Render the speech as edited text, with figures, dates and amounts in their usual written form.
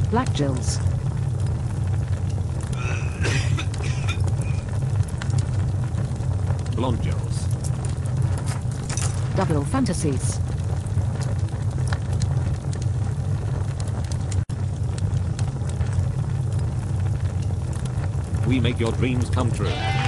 Black Jills. Blonde Jills. Double Fantasies. We make your dreams come true.